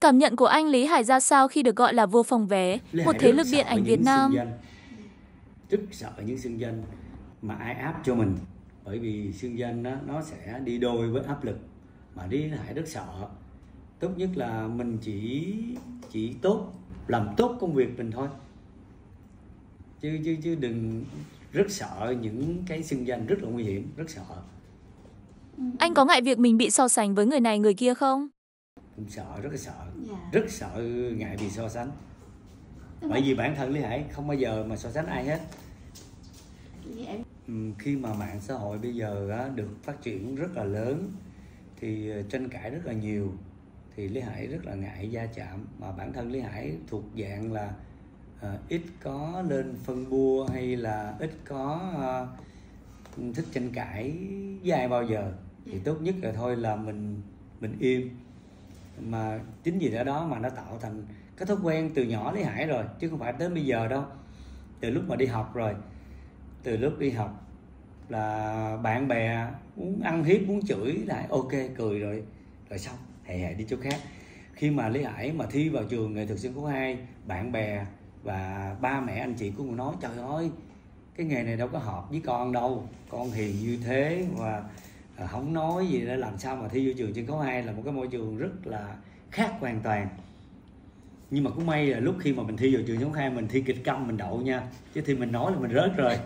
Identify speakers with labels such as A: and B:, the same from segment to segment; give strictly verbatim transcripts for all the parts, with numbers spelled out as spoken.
A: Cảm nhận của anh Lý Hải ra sao khi được gọi là vua phòng vé, một thế lực điện ảnh Việt Nam?
B: Rất sợ những xưng danh mà ai áp cho mình, bởi vì xưng danh đó, nó sẽ đi đôi với áp lực mà Lý Hải rất sợ. Tốt nhất là mình chỉ chỉ tốt làm tốt công việc mình thôi, chứ chứ chứ đừng rất sợ những cái xưng danh rất là nguy hiểm, rất sợ.
A: Anh có ngại việc mình bị so sánh với người này người kia không?
B: Cũng sợ, rất là sợ,
C: Dạ.
B: rất sợ ngại bị so sánh. Bởi vì bản thân Lý Hải không bao giờ mà so sánh ai hết.
C: Dạ.
B: Khi mà mạng xã hội bây giờ được phát triển rất là lớn thì tranh cãi rất là nhiều, thì Lý Hải rất là ngại va chạm. Mà bản thân Lý Hải thuộc dạng là uh, ít có lên phân bua hay là ít có uh, thích tranh cãi với ai bao giờ. Thì tốt nhất là thôi là mình mình im. Mà chính vì ở đó mà nó tạo thành cái thói quen từ nhỏ Lý Hải rồi, chứ không phải tới bây giờ đâu. Từ lúc mà đi học rồi, từ lúc đi học là bạn bè muốn ăn hiếp, muốn chửi lại ok cười rồi rồi xong, hề hề đi chỗ khác. Khi mà Lý Hải mà thi vào trường nghệ thuật sân khấu hai, bạn bè và ba mẹ anh chị cũng nói trời ơi, cái nghề này đâu có hợp với con đâu, con hiền như thế và không nói gì để làm sao mà thi vô trường sân khấu hai, là một cái môi trường rất là khác hoàn toàn. Nhưng mà cũng may là lúc khi mà mình thi vào trường sân khấu hai, mình thi kịch câm mình đậu nha, chứ thì mình nói là mình rớt rồi.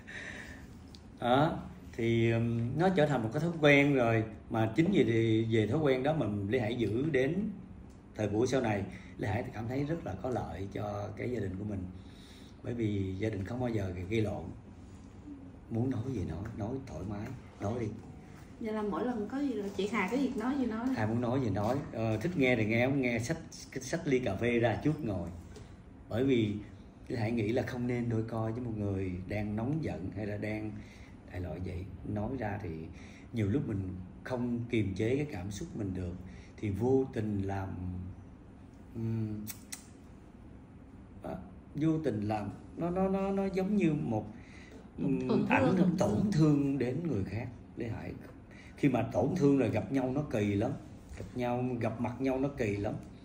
B: Đó, thì nó trở thành một cái thói quen rồi. Mà chính vì về thói quen đó mà Lý Hải giữ đến thời buổi sau này, Lý Hải cảm thấy rất là có lợi cho cái gia đình của mình. Bởi vì gia đình không bao giờ gây lộn, muốn nói gì nói, nói thoải mái, nói đi.
C: Vậy là mỗi lần có gì là chị Hà cái việc nói gì nói.
B: Ai muốn nói gì nói, ờ, thích nghe thì nghe, không nghe xách xách ly cà phê ra chút ngồi. Bởi vì Hải nghĩ là không nên đôi co với một người đang nóng giận hay là đang đại loại vậy. Nói ra thì nhiều lúc mình không kiềm chế cái cảm xúc mình được, thì vô tình làm um, à, vô tình làm nó nó nó nó giống như một um, ảnh hưởng tổn thương đến người khác. Lý Hải khi mà tổn thương rồi gặp nhau nó kỳ lắm, gặp nhau gặp mặt nhau nó kỳ lắm.